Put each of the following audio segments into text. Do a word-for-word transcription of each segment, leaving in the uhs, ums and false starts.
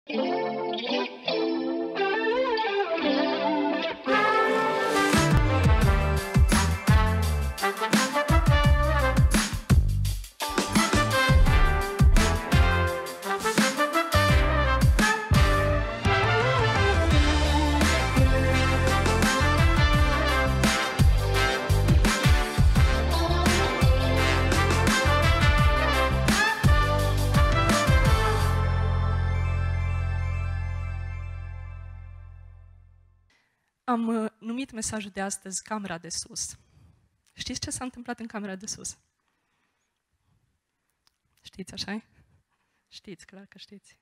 Am uh, numit mesajul de astăzi Camera de sus. Știți ce s-a întâmplat în camera de sus? Știți, așa-i? Știți, clar că știți.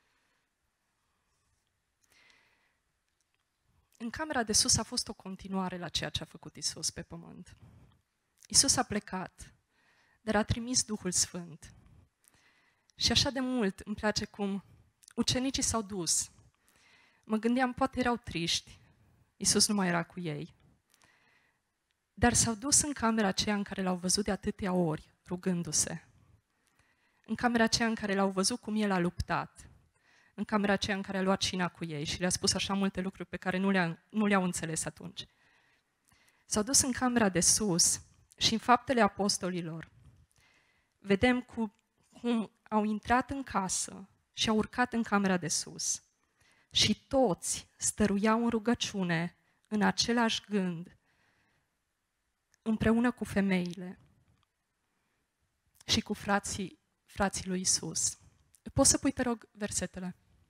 În camera de sus a fost o continuare la ceea ce a făcut Isus pe pământ. Isus a plecat, dar a trimis Duhul Sfânt. Și așa de mult îmi place cum ucenicii s-au dus. Mă gândeam, poate erau triști. Iisus nu mai era cu ei. Dar s-au dus în camera aceea în care l-au văzut de atâtea ori, rugându-se. În camera aceea în care l-au văzut cum el a luptat. În camera aceea în care a luat cina cu ei și le-a spus așa multe lucruri pe care nu, le-a, nu le-au înțeles atunci. S-au dus în camera de sus și în Faptele Apostolilor vedem cu, cum au intrat în casă și au urcat în camera de sus. Și toți stăruiau în rugăciune, în același gând, împreună cu femeile și cu frații, frații lui Isus. Poți să pui, te rog, versetele?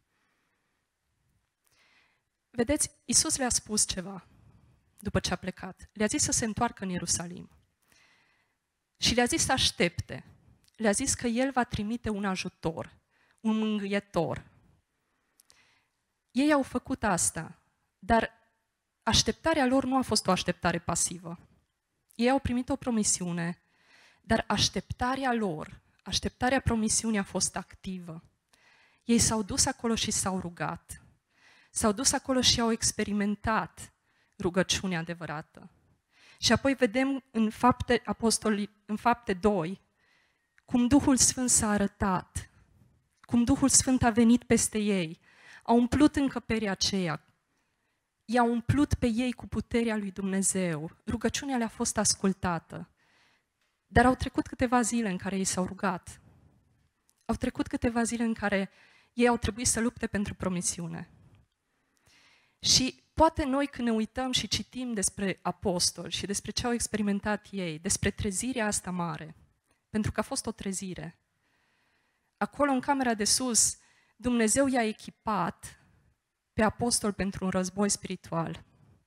Vedeți, Isus le-a spus ceva după ce a plecat. Le-a zis să se întoarcă în Ierusalim. Și le-a zis să aștepte. Le-a zis că El va trimite un ajutor, un mângâietor. Ei au făcut asta, dar așteptarea lor nu a fost o așteptare pasivă. Ei au primit o promisiune, dar așteptarea lor, așteptarea promisiunii a fost activă. Ei s-au dus acolo și s-au rugat. S-au dus acolo și au experimentat rugăciunea adevărată. Și apoi vedem în Fapte, Apostoli, în Fapte doi cum Duhul Sfânt s-a arătat, cum Duhul Sfânt a venit peste ei, a umplut încăperea aceea, i-a umplut pe ei cu puterea lui Dumnezeu. Rugăciunea le-a fost ascultată. Dar au trecut câteva zile în care ei s-au rugat. Au trecut câteva zile în care ei au trebuit să lupte pentru promisiune. Și poate noi când ne uităm și citim despre apostoli și despre ce au experimentat ei, despre trezirea asta mare, pentru că a fost o trezire, acolo în camera de sus, Dumnezeu i-a echipat pe apostol pentru un război spiritual.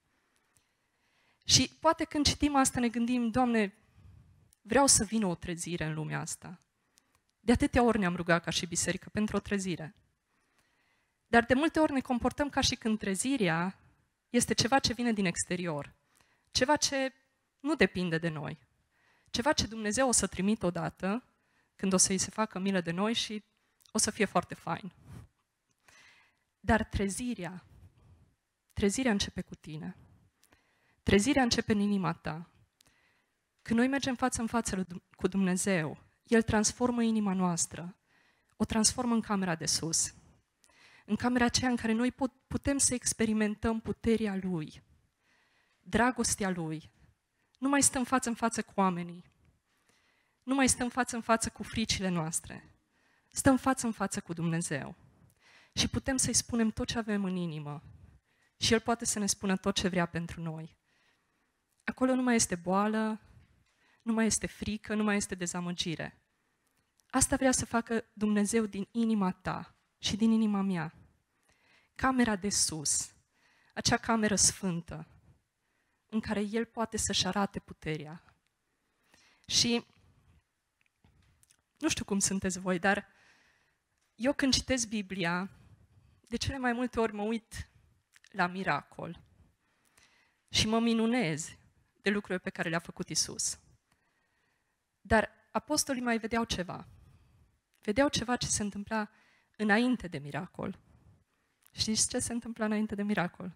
Și poate când citim asta ne gândim, Doamne, vreau să vină o trezire în lumea asta. De atâtea ori ne-am rugat ca și biserică pentru o trezire. Dar de multe ori ne comportăm ca și când trezirea este ceva ce vine din exterior. Ceva ce nu depinde de noi. Ceva ce Dumnezeu o să trimită odată, când o să-i se facă milă de noi și o să fie foarte fain. Dar trezirea, trezirea începe cu tine. Trezirea începe în inima ta. Când noi mergem față în față cu Dumnezeu, El transformă inima noastră, o transformă în camera de sus. În camera aceea în care noi putem să experimentăm puterea Lui, dragostea Lui. Nu mai stăm față în față cu oamenii. Nu mai stăm față în față cu fricile noastre. Stăm față în față cu Dumnezeu. Și putem să-i spunem tot ce avem în inimă. Și El poate să ne spună tot ce vrea pentru noi. Acolo nu mai este boală, nu mai este frică, nu mai este dezamăgire. Asta vrea să facă Dumnezeu din inima ta și din inima mea. Camera de sus, acea cameră sfântă, în care El poate să-și arate puterea. Și nu știu cum sunteți voi, dar eu când citesc Biblia, de cele mai multe ori mă uit la miracol și mă minunez de lucrurile pe care le-a făcut Isus. Dar apostolii mai vedeau ceva. Vedeau ceva ce se întâmpla înainte de miracol. Știți ce se întâmpla înainte de miracol?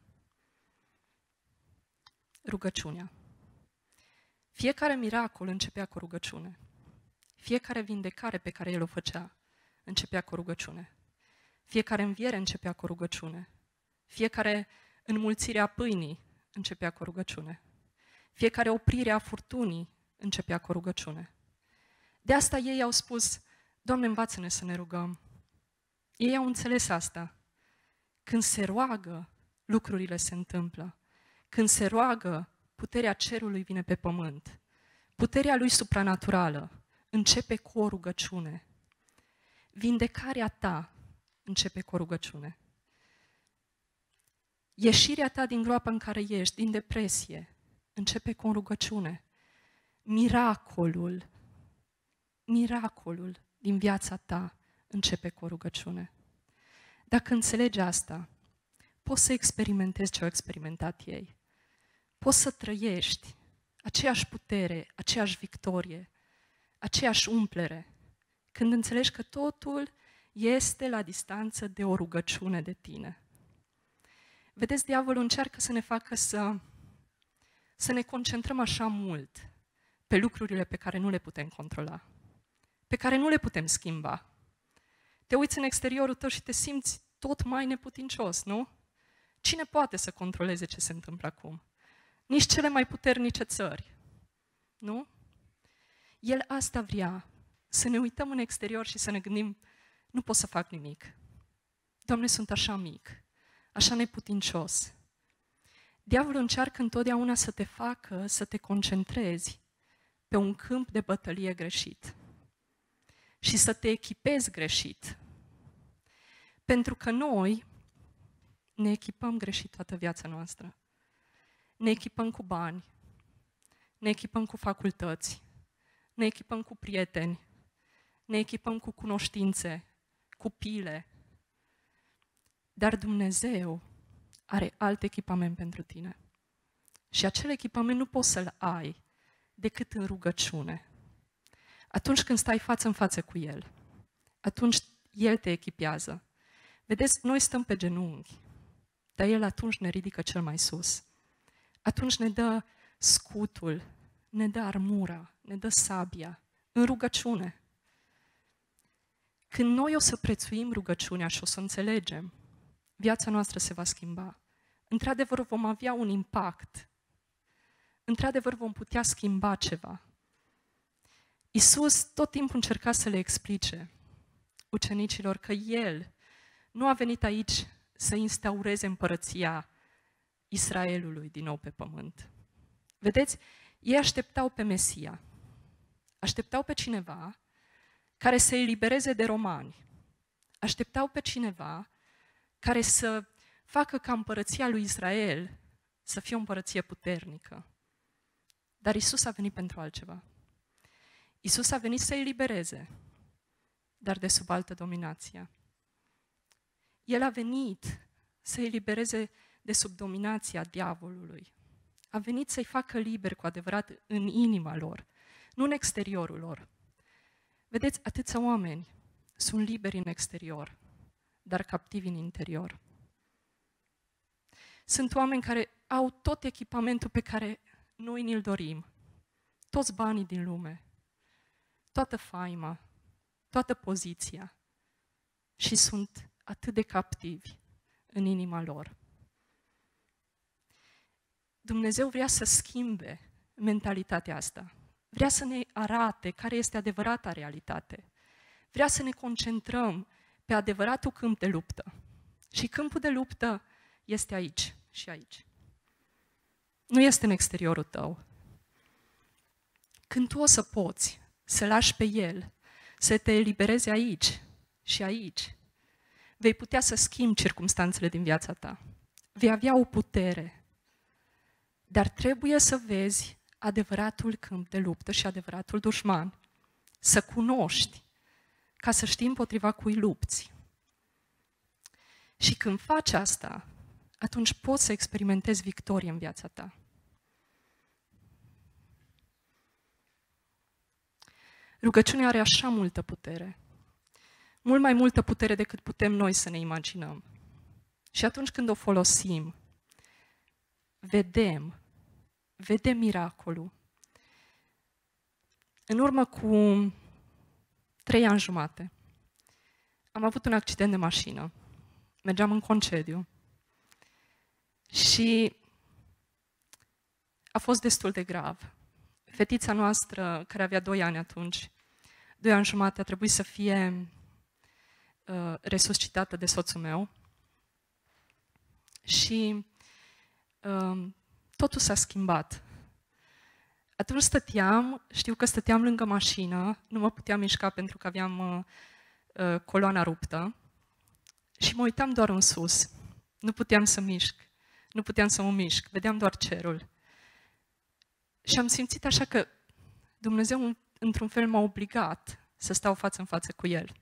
Rugăciunea. Fiecare miracol începea cu rugăciune. Fiecare vindecare pe care El o făcea începea cu rugăciune. Fiecare înviere începea cu o rugăciune. Fiecare înmulțire a pâinii începea cu o rugăciune. Fiecare oprire a furtunii începea cu o rugăciune. De asta ei au spus, Doamne, învață-ne să ne rugăm. Ei au înțeles asta. Când se roagă, lucrurile se întâmplă. Când se roagă, puterea cerului vine pe pământ. Puterea lui supranaturală începe cu o rugăciune. Vindecarea ta începe cu o rugăciune. Ieșirea ta din groapa în care ești, din depresie, începe cu o rugăciune. Miracolul, miracolul din viața ta începe cu o rugăciune. Dacă înțelegi asta, poți să experimentezi ce au experimentat ei. Poți să trăiești aceeași putere, aceeași victorie, aceeași umplere, când înțelegi că totul este la distanță de o rugăciune de tine. Vedeți, diavolul încearcă să ne facă să, să ne concentrăm așa mult pe lucrurile pe care nu le putem controla, pe care nu le putem schimba. Te uiți în exteriorul tău și te simți tot mai neputincios, nu? Cine poate să controleze ce se întâmplă acum? Nici cele mai puternice țări, nu? El asta vrea, să ne uităm în exterior și să ne gândim, nu pot să fac nimic. Doamne, sunt așa mic, așa neputincios. Diavolul încearcă întotdeauna să te facă să te concentrezi pe un câmp de bătălie greșit și să te echipezi greșit. Pentru că noi ne echipăm greșit toată viața noastră. Ne echipăm cu bani, ne echipăm cu facultăți, ne echipăm cu prieteni, ne echipăm cu cunoștințe, cu pile. Dar Dumnezeu are alt echipament pentru tine. Și acel echipament nu poți să-l ai decât în rugăciune. Atunci când stai față în față cu El, atunci El te echipează. Vedeți, noi stăm pe genunchi, dar El atunci ne ridică cel mai sus. Atunci ne dă scutul, ne dă armura, ne dă sabia, în rugăciune. Când noi o să prețuim rugăciunea și o să înțelegem, viața noastră se va schimba. Într-adevăr vom avea un impact. Într-adevăr vom putea schimba ceva. Iisus tot timpul încerca să le explice ucenicilor că El nu a venit aici să instaureze împărăția Israelului din nou pe pământ. Vedeți, ei așteptau pe Mesia. Așteptau pe cineva care să elibereze de romani. Așteptau pe cineva care să facă ca împărăția lui Israel să fie o împărăție puternică. Dar Iisus a venit pentru altceva. Iisus a venit să elibereze, dar de sub altă dominație. El a venit să elibereze de sub dominația diavolului. A venit să-i facă liberi cu adevărat în inima lor, nu în exteriorul lor. Vedeți, atâția oameni sunt liberi în exterior, dar captivi în interior. Sunt oameni care au tot echipamentul pe care noi ni-l dorim, toți banii din lume, toată faima, toată poziția și sunt atât de captivi în inima lor. Dumnezeu vrea să schimbe mentalitatea asta. Vrea să ne arate care este adevărata realitate. Vrea să ne concentrăm pe adevăratul câmp de luptă. Și câmpul de luptă este aici și aici. Nu este în exteriorul tău. Când tu o să poți să lași pe El să te elibereze aici și aici, vei putea să schimbi circumstanțele din viața ta. Vei avea o putere. Dar trebuie să vezi adevăratul câmp de luptă și adevăratul dușman. Să cunoști, ca să știi împotriva cui lupți. Și când faci asta, atunci poți să experimentezi victorie în viața ta. Rugăciunea are așa multă putere. Mult mai multă putere decât putem noi să ne imaginăm. Și atunci când o folosim, vedem, vedem miracolul. În urmă cu trei ani jumate, am avut un accident de mașină. Mergeam în concediu. Și a fost destul de grav. Fetița noastră, care avea doi ani atunci, doi ani jumate, a trebuit să fie uh, resuscitată de soțul meu. Și uh, totul s-a schimbat. Atunci stăteam, știu că stăteam lângă mașină, nu mă puteam mișca pentru că aveam uh, uh, coloana ruptă și mă uitam doar în sus. Nu puteam să mișc, nu puteam să mă mișc, vedeam doar cerul. Și am simțit așa că Dumnezeu, într-un fel, m-a obligat să stau față în față cu El.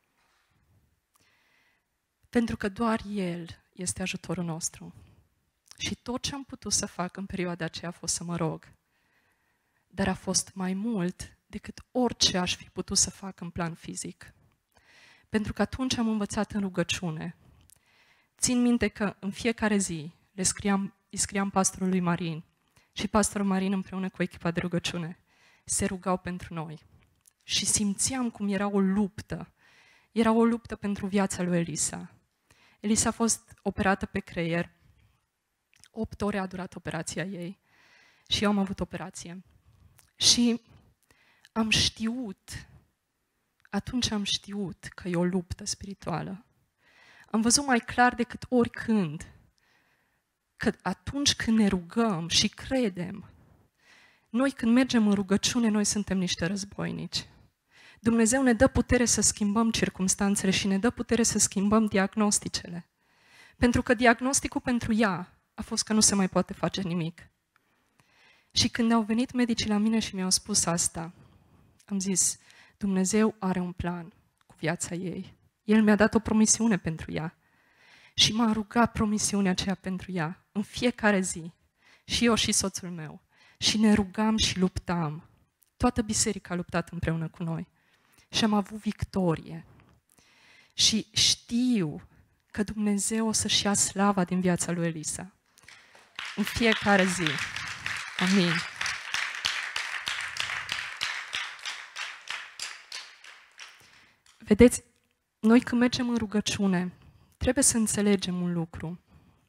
Pentru că doar El este ajutorul nostru. Și tot ce am putut să fac în perioada aceea a fost să mă rog. Dar a fost mai mult decât orice aș fi putut să fac în plan fizic. Pentru că atunci am învățat în rugăciune. Țin minte că în fiecare zi le scriam, îi scriam pastorului Marin și pastorul Marin împreună cu echipa de rugăciune se rugau pentru noi. Și simțeam cum era o luptă. Era o luptă pentru viața lui Elisa. Elisa a fost operată pe creier. Opt ore a durat operația ei. Și eu am avut operație. Și am știut, atunci am știut că e o luptă spirituală. Am văzut mai clar decât oricând că atunci când ne rugăm și credem, noi când mergem în rugăciune, noi suntem niște războinici. Dumnezeu ne dă putere să schimbăm circumstanțele și ne dă putere să schimbăm diagnosticele. Pentru că diagnosticul pentru ea a fost că nu se mai poate face nimic. Și când au venit medicii la mine și mi-au spus asta, am zis, Dumnezeu are un plan cu viața ei. El mi-a dat o promisiune pentru ea. Și m-a rugat promisiunea aceea pentru ea în fiecare zi. Și eu și soțul meu. Și ne rugam și luptam. Toată biserica a luptat împreună cu noi. Și am avut victorie. Și știu că Dumnezeu o să-și ia slava din viața lui Elisa. În fiecare zi. Amin. Vedeți, noi când mergem în rugăciune, trebuie să înțelegem un lucru.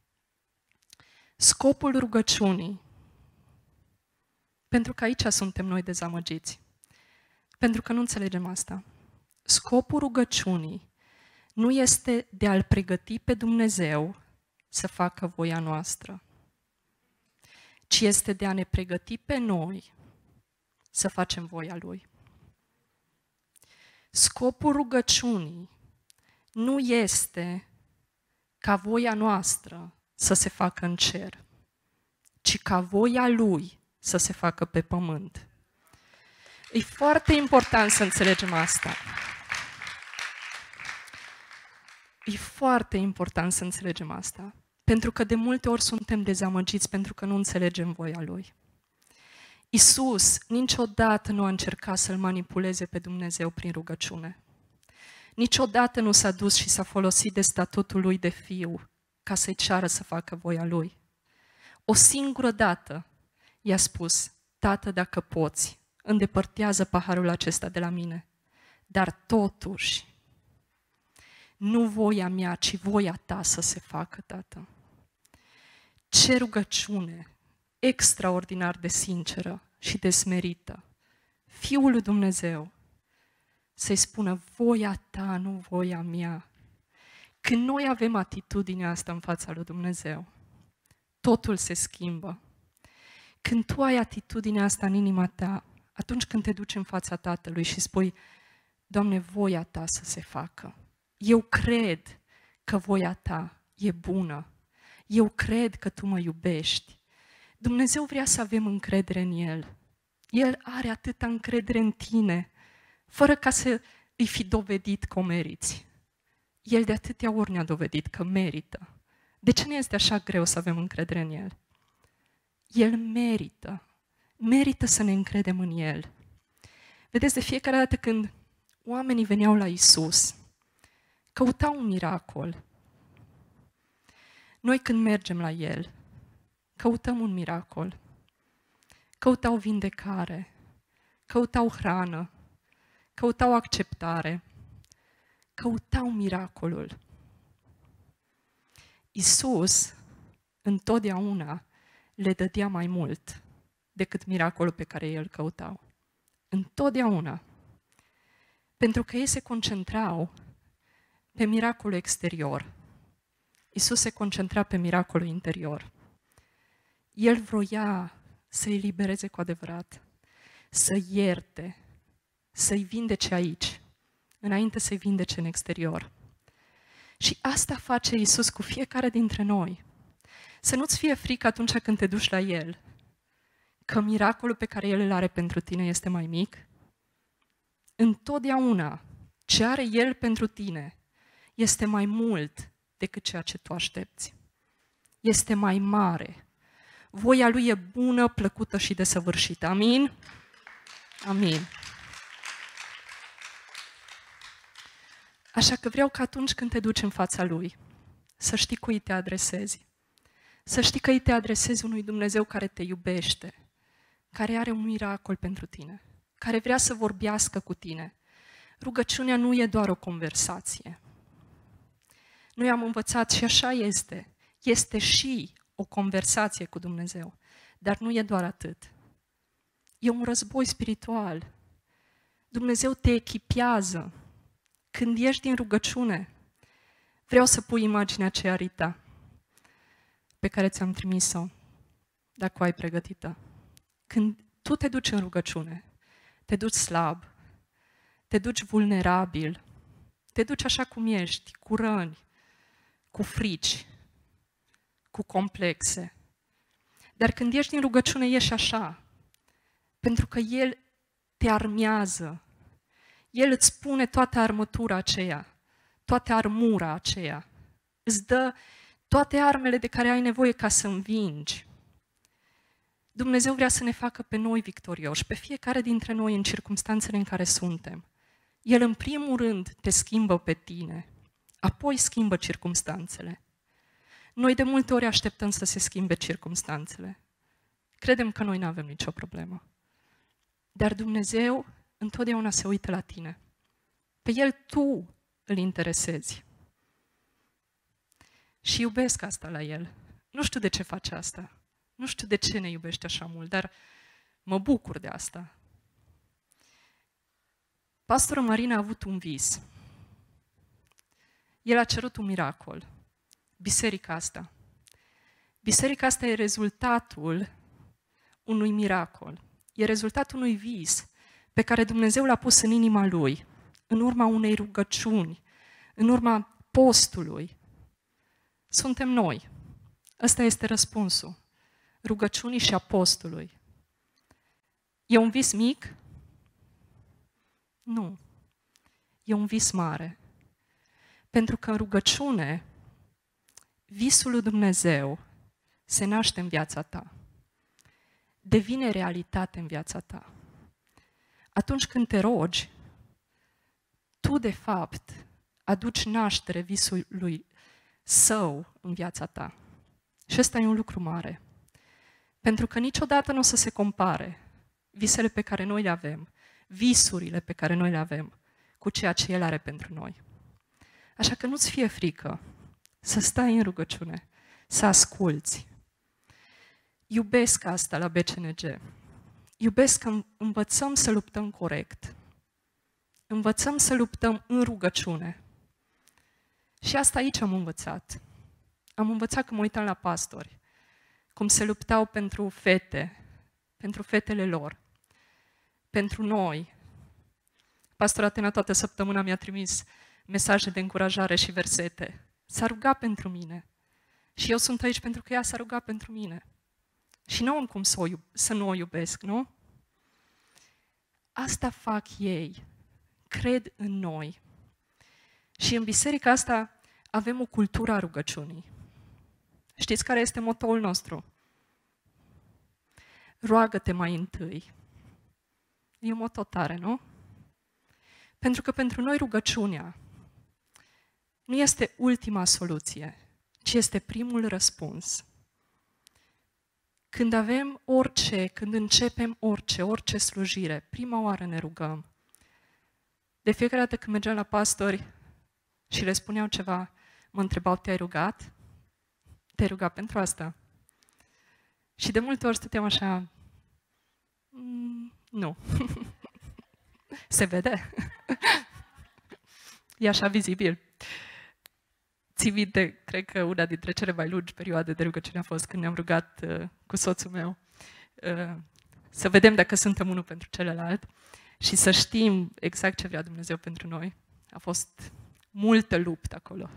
Scopul rugăciunii, pentru că aici suntem noi dezamăgiți, pentru că nu înțelegem asta. Scopul rugăciunii nu este de a-L pregăti pe Dumnezeu să facă voia noastră, ci este de a ne pregăti pe noi să facem voia Lui. Scopul rugăciunii nu este ca voia noastră să se facă în cer, ci ca voia Lui să se facă pe pământ. E foarte important să înțelegem asta. E foarte important să înțelegem asta. Pentru că de multe ori suntem dezamăgiți pentru că nu înțelegem voia Lui. Iisus niciodată nu a încercat să-L manipuleze pe Dumnezeu prin rugăciune. Niciodată nu s-a dus și s-a folosit de statutul Lui de fiu ca să-i ceară să facă voia Lui. O singură dată i-a spus, Tată, dacă poți, îndepărtează paharul acesta de la mine. Dar totuși, nu voia mea, ci voia ta să se facă, Tată. Ce rugăciune extraordinar de sinceră și de smerită. Fiul lui Dumnezeu să-i spună, voia ta, nu voia mea. Când noi avem atitudinea asta în fața lui Dumnezeu, totul se schimbă. Când tu ai atitudinea asta în inima ta, atunci când te duci în fața Tatălui și spui, Doamne, voia ta să se facă. Eu cred că voia ta e bună. Eu cred că tu mă iubești. Dumnezeu vrea să avem încredere în El. El are atâta încredere în tine, fără ca să îi fi dovedit că o meriți. El de atâtea ori ne-a dovedit că merită. De ce ne este așa greu să avem încredere în El? El merită. Merită să ne încredem în El. Vedeți, de fiecare dată când oamenii veneau la Iisus, căutau un miracol. Noi când mergem la El, căutăm un miracol. Căutau vindecare, căutau hrană, căutau acceptare, căutau miracolul. Iisus întotdeauna le dădea mai mult decât miracolul pe care ei îl căutau. Întotdeauna. Pentru că ei se concentrau pe miracolul exterior. Iisus se concentra pe miracolul interior. El vroia să-i elibereze cu adevărat, să ierte, să-i vindece aici, înainte să-i vindece în exterior. Și asta face Iisus cu fiecare dintre noi. Să nu-ți fie frică atunci când te duci la El, că miracolul pe care El îl are pentru tine este mai mic. Întotdeauna ce are El pentru tine este mai mult decât ceea ce tu aștepți. Este mai mare. Voia Lui e bună, plăcută și desăvârșită. Amin? Amin. Așa că vreau că atunci când te duci în fața Lui, să știi cui te adresezi. Să știi că îi te adresezi unui Dumnezeu care te iubește, care are un miracol pentru tine, care vrea să vorbească cu tine. Rugăciunea nu e doar o conversație. Noi am învățat și așa este. Este și o conversație cu Dumnezeu, dar nu e doar atât. E un război spiritual. Dumnezeu te echipează. Când ești din rugăciune, vreau să pui imaginea aceea, Rita, pe care ți-am trimis-o, dacă o ai pregătită. Când tu te duci în rugăciune, te duci slab, te duci vulnerabil, te duci așa cum ești, cu răni, cu frici, cu complexe. Dar când ești în rugăciune, ești așa, pentru că El te armează. El îți pune toată armătura aceea, toată armura aceea. Îți dă toate armele de care ai nevoie ca să învingi. Dumnezeu vrea să ne facă pe noi victorioși, pe fiecare dintre noi în circumstanțele în care suntem. El în primul rând te schimbă pe tine, apoi schimbă circumstanțele. Noi de multe ori așteptăm să se schimbe circumstanțele. Credem că noi nu avem nicio problemă. Dar Dumnezeu întotdeauna se uită la tine. Pe El tu îl interesezi. Și iubesc asta la El. Nu știu de ce face asta. Nu știu de ce ne iubește așa mult, dar mă bucur de asta. Pastorul Marina a avut un vis. El a cerut un miracol. Biserica asta. Biserica asta e rezultatul unui miracol. E rezultatul unui vis pe care Dumnezeu l-a pus în inima lui, în urma unei rugăciuni, în urma postului. Suntem noi. Ăsta este răspunsul. Rugăciunii și a postului. E un vis mic? Nu. E un vis mare. Pentru că în rugăciune, visul lui Dumnezeu se naște în viața ta. Devine realitate în viața ta. Atunci când te rogi, tu de fapt aduci naștere visului său în viața ta. Și ăsta e un lucru mare. Pentru că niciodată nu o să se compare visele pe care noi le avem, visurile pe care noi le avem, cu ceea ce El are pentru noi. Așa că nu-ți fie frică să stai în rugăciune, să asculți. Iubesc asta la B C N G. Iubesc că învățăm să luptăm corect. Învățăm să luptăm în rugăciune. Și asta aici am învățat. Am învățat că mă uitam la pastori, cum se luptau pentru fete, pentru fetele lor, pentru noi. Pastor Atena toată săptămâna mi-a trimis mesaje de încurajare și versete. S-a rugat pentru mine. Și eu sunt aici pentru că ea s-a rugat pentru mine. Și nu am cum să, o iub- să nu o iubesc, nu? Asta fac ei. Cred în noi. Și în biserica asta avem o cultură a rugăciunii. Știți care este motoul nostru? Roagă-te mai întâi. E un moto tare, nu? Pentru că pentru noi rugăciunea nu este ultima soluție, ci este primul răspuns. Când avem orice, când începem orice, orice slujire, prima oară ne rugăm. De fiecare dată când mergeam la pastori, și le spuneau ceva, mă întrebau, te-ai rugat? Te-ai rugat pentru asta? Și de multe ori stăteam așa, mm, nu. Se vede? E așa vizibil. Ții minte, cred că una dintre cele mai lungi perioade de rugăciune a fost când ne-am rugat uh, cu soțul meu uh, să vedem dacă suntem unul pentru celălalt și să știm exact ce vrea Dumnezeu pentru noi. A fost multă luptă acolo.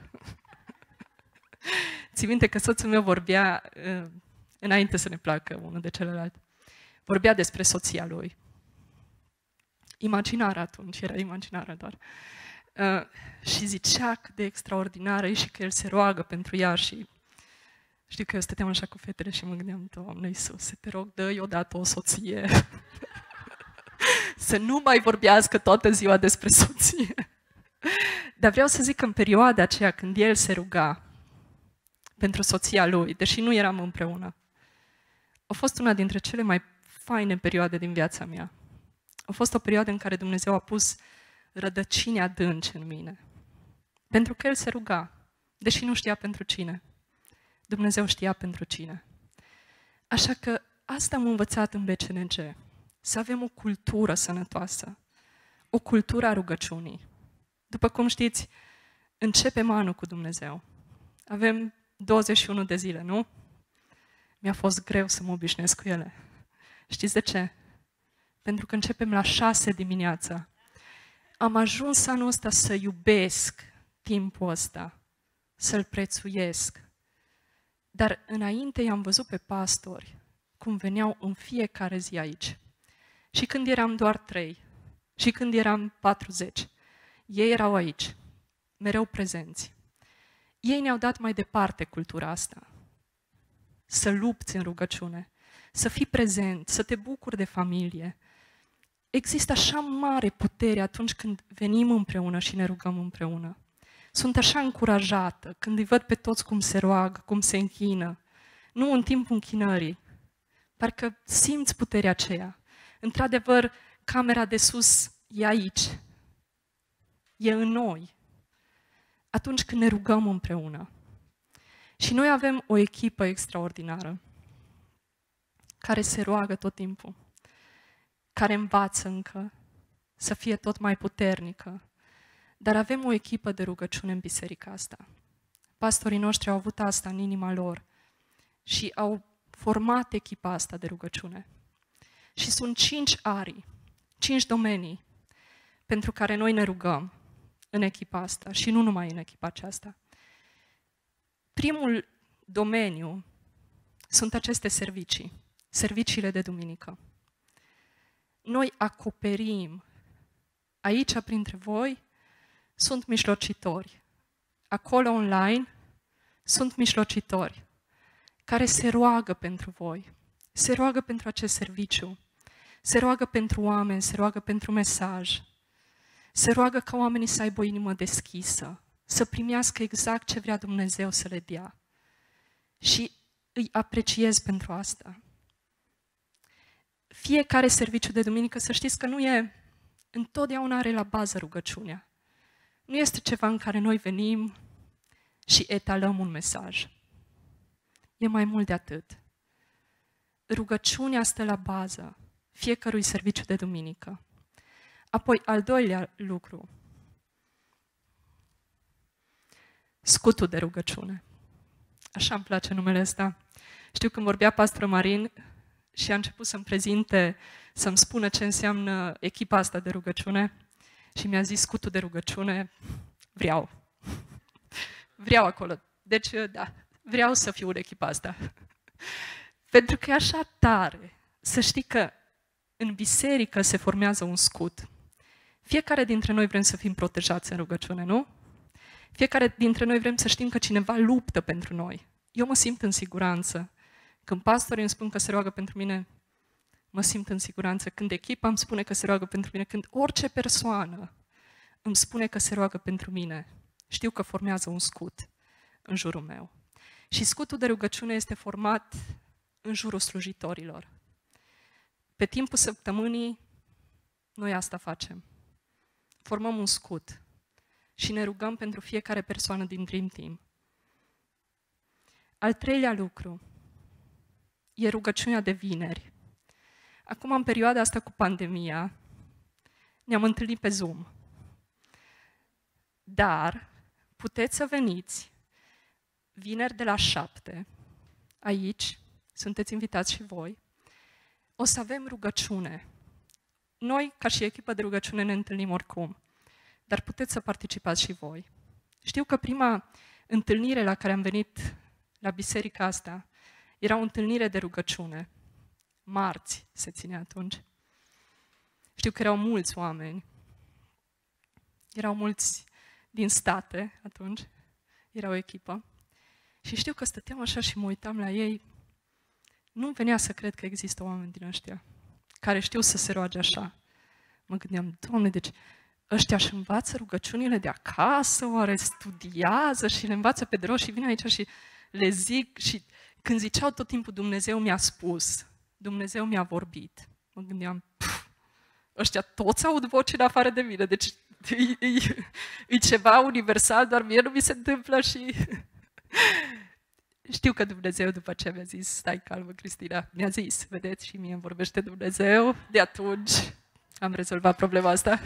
Ții minte că soțul meu vorbea, uh, înainte să ne placă unul de celălalt, vorbea despre soția lui. Imaginară atunci, era imaginară doar. Uh, și zicea cât de extraordinară e și că el se roagă pentru ea și știu că eu stăteam așa cu fetele și mă gândeam, Doamne Iisuse, te rog, dă-i odată o soție. Să nu mai vorbească toată ziua despre soție. Dar vreau să zic că în perioada aceea când el se ruga pentru soția lui, deși nu eram împreună, a fost una dintre cele mai faine perioade din viața mea. A fost o perioadă în care Dumnezeu a pus rădăcini adânci în mine. Pentru că el se ruga, deși nu știa pentru cine. Dumnezeu știa pentru cine. Așa că asta am învățat în B C N G. Să avem o cultură sănătoasă. O cultură a rugăciunii. După cum știți, începem anul cu Dumnezeu. Avem douăzeci și unu de zile, nu? Mi-a fost greu să mă obișnuiesc cu ele. Știți de ce? Pentru că începem la șase dimineața. Am ajuns anul ăsta să iubesc timpul ăsta, să-l prețuiesc. Dar înainte i-am văzut pe pastori cum veneau în fiecare zi aici. Și când eram doar trei, și când eram patruzeci, ei erau aici, mereu prezenți. Ei ne-au dat mai departe cultura asta. Să lupți în rugăciune, să fii prezent, să te bucuri de familie. Există așa mare putere atunci când venim împreună și ne rugăm împreună. Sunt așa încurajată când îi văd pe toți cum se roagă, cum se închină. Nu în timpul închinării. Parcă simți puterea aceea. Într-adevăr, camera de sus e aici. E în noi. Atunci când ne rugăm împreună. Și noi avem o echipă extraordinară care se roagă tot timpul, care învață încă să fie tot mai puternică. Dar avem o echipă de rugăciune în biserica asta. Pastorii noștri au avut asta în inima lor și au format echipa asta de rugăciune. Și sunt cinci arii, cinci domenii pentru care noi ne rugăm în echipa asta și nu numai în echipa aceasta. Primul domeniu sunt aceste servicii, serviciile de duminică. Noi acoperim, aici printre voi sunt mijlocitori, acolo online sunt mijlocitori care se roagă pentru voi, se roagă pentru acest serviciu, se roagă pentru oameni, se roagă pentru mesaj, se roagă ca oamenii să aibă o inimă deschisă, să primească exact ce vrea Dumnezeu să le dea. Și îi apreciez pentru asta. Fiecare serviciu de duminică, să știți că nu e, întotdeauna are la bază rugăciunea. Nu este ceva în care noi venim și etalăm un mesaj. E mai mult de atât. Rugăciunea stă la bază fiecărui serviciu de duminică. Apoi, al doilea lucru, scutul de rugăciune. Așa îmi place numele ăsta. Știu când vorbea pastor Marin și a început să-mi prezinte, să-mi spună ce înseamnă echipa asta de rugăciune și mi-a zis scutul de rugăciune, vreau. Vreau acolo. Deci, da, vreau să fiu în echipa asta. Pentru că e așa tare să știi că în biserică se formează un scut. Fiecare dintre noi vrem să fim protejați în rugăciune, nu? Fiecare dintre noi vrem să știm că cineva luptă pentru noi. Eu mă simt în siguranță. Când pastorii îmi spun că se roagă pentru mine, mă simt în siguranță. Când echipa îmi spune că se roagă pentru mine, când orice persoană îmi spune că se roagă pentru mine, știu că formează un scut în jurul meu. Și scutul de rugăciune este format în jurul slujitorilor. Pe timpul săptămânii, noi asta facem. Formăm un scut. și ne rugăm pentru fiecare persoană din Dream Team. Al treilea lucru e rugăciunea de vineri. Acum, în perioada asta cu pandemia, ne-am întâlnit pe Zoom. Dar puteți să veniți vineri de la șapte, aici, sunteți invitați și voi, o să avem rugăciune. Noi, ca și echipă de rugăciune, ne întâlnim oricum, dar puteți să participați și voi. Știu că prima întâlnire la care am venit la biserica asta era o întâlnire de rugăciune. Marți se ține atunci. Știu că erau mulți oameni. Erau mulți din state atunci. Era o echipă. Și știu că stăteam așa și mă uitam la ei. Nu venea să cred că există oameni din ăștia care știu să se roage așa. Mă gândeam, Doamne, deci ăștia își învață rugăciunile de acasă, oare studiază și le învață pe de rost și vin aici și le zic. Și când ziceau tot timpul Dumnezeu mi-a spus, Dumnezeu mi-a vorbit, mă gândeam, pf, ăștia toți aud voci în afară de mine, deci e, e, e ceva universal, doar mie nu mi se întâmplă și... Știu că Dumnezeu după ce mi-a zis, stai calmă, Cristina, mi-a zis, vedeți, și mie îmi vorbește Dumnezeu, de atunci am rezolvat problema asta.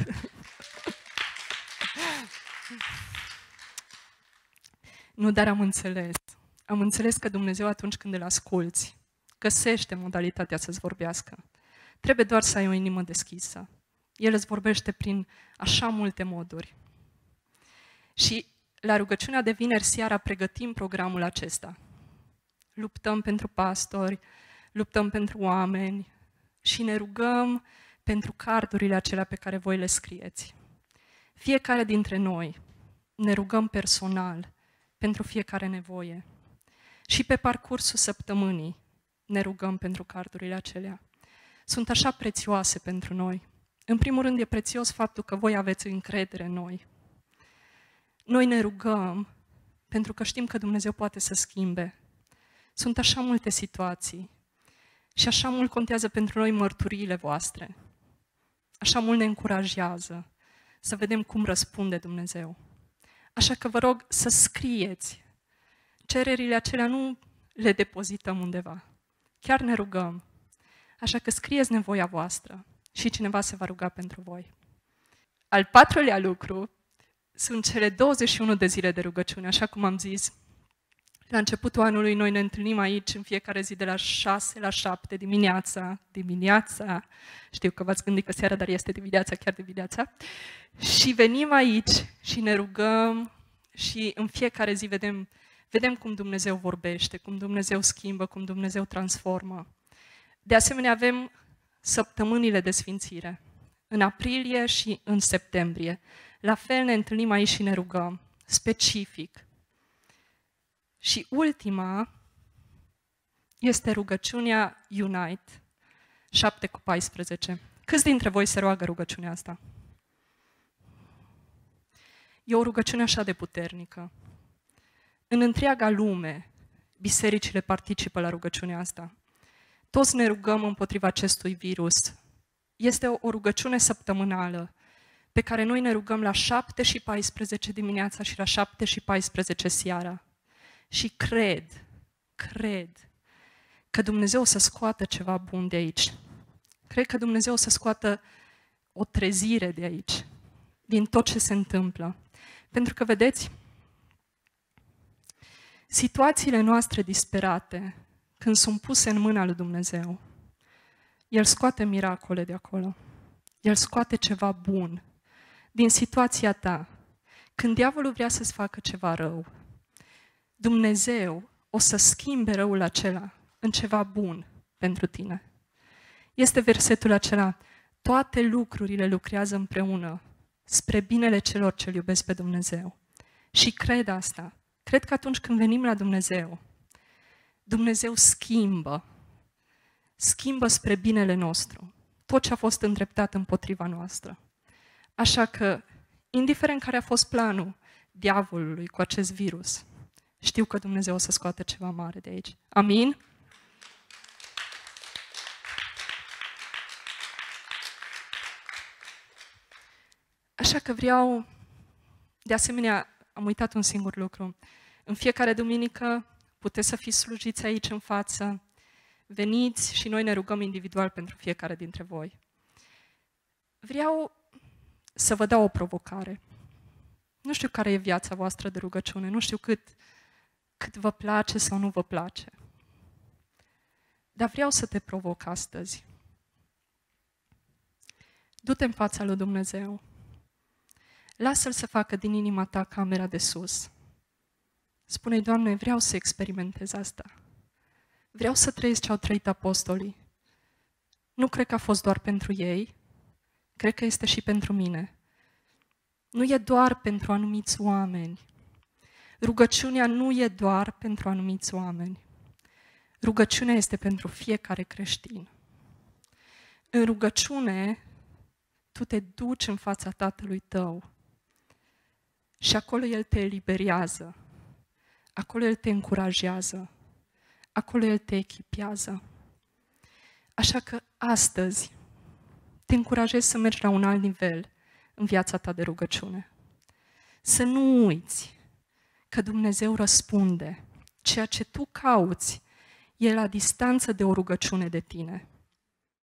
Nu, dar am înțeles. Am înțeles că Dumnezeu atunci când îl asculți, găsește modalitatea să-ți vorbească. Trebuie doar să ai o inimă deschisă. El îți vorbește prin așa multe moduri. Și la rugăciunea de vineri seara pregătim programul acesta. Luptăm pentru pastori, luptăm pentru oameni și ne rugăm pentru cardurile acelea pe care voi le scrieți. Fiecare dintre noi ne rugăm personal pentru fiecare nevoie. Și pe parcursul săptămânii ne rugăm pentru cardurile acelea. Sunt așa prețioase pentru noi. În primul rând e prețios faptul că voi aveți încredere în noi. Noi ne rugăm pentru că știm că Dumnezeu poate să schimbe. Sunt așa multe situații și așa mult contează pentru noi mărturiile voastre. Așa mult ne încurajează să vedem cum răspunde Dumnezeu. Așa că vă rog să scrieți. Cererile acelea nu le depozităm undeva. Chiar ne rugăm. Așa că scrieți nevoia voastră și cineva se va ruga pentru voi. Al patrulea lucru sunt cele douăzeci și unu de zile de rugăciune, așa cum am zis. La începutul anului noi ne întâlnim aici în fiecare zi de la șase la șapte dimineața, dimineața, știu că v-ați gândit că seara, dar este dimineața, chiar dimineața, și venim aici și ne rugăm și în fiecare zi vedem, vedem cum Dumnezeu vorbește, cum Dumnezeu schimbă, cum Dumnezeu transformă. De asemenea, avem săptămânile de sfințire, în aprilie și în septembrie. La fel ne întâlnim aici și ne rugăm, specific. Și ultima este rugăciunea Unite, șapte cu paisprezece. Câți dintre voi se roagă rugăciunea asta? E o rugăciune așa de puternică. În întreaga lume, bisericile participă la rugăciunea asta. Toți ne rugăm împotriva acestui virus. Este o, o rugăciune săptămânală pe care noi ne rugăm la șapte și paisprezece dimineața și la șapte și paisprezece seara. Și cred, cred că Dumnezeu o să scoată ceva bun de aici. Cred că Dumnezeu o să scoată o trezire de aici, din tot ce se întâmplă. Pentru că, vedeți, situațiile noastre disperate, când sunt puse în mâna lui Dumnezeu, El scoate miracole de acolo. El scoate ceva bun din situația ta. Când diavolul vrea să-ți facă ceva rău, Dumnezeu o să schimbe răul acela în ceva bun pentru tine. Este versetul acela, toate lucrurile lucrează împreună spre binele celor ce-L iubesc pe Dumnezeu. Și cred asta. Cred că atunci când venim la Dumnezeu, Dumnezeu schimbă, schimbă spre binele nostru tot ce a fost îndreptat împotriva noastră. Așa că, indiferent care a fost planul diavolului cu acest virus, știu că Dumnezeu o să scoată ceva mare de aici. Amin? Așa că vreau De asemenea, am uitat un singur lucru. În fiecare duminică puteți să fiți slujiți aici în față, veniți și noi ne rugăm individual pentru fiecare dintre voi. Vreau să vă dau o provocare. Nu știu care e viața voastră de rugăciune, nu știu cât, cât vă place sau nu vă place. Dar vreau să te provoc astăzi. Du-te în fața lui Dumnezeu. Lasă-L să facă din inima ta camera de sus. Spune-i, Doamne, vreau să experimentez asta. Vreau să trăiesc ce au trăit apostolii. Nu cred că a fost doar pentru ei, cred că este și pentru mine. Nu e doar pentru anumiți oameni. Rugăciunea nu e doar pentru anumiți oameni. Rugăciunea este pentru fiecare creștin. În rugăciune, tu te duci în fața Tatălui tău și acolo El te eliberează, acolo El te încurajează, acolo El te echipează. Așa că astăzi te încurajez să mergi la un alt nivel în viața ta de rugăciune. Să nu uiți că Dumnezeu răspunde. Ceea ce tu cauți e la distanță de o rugăciune de tine.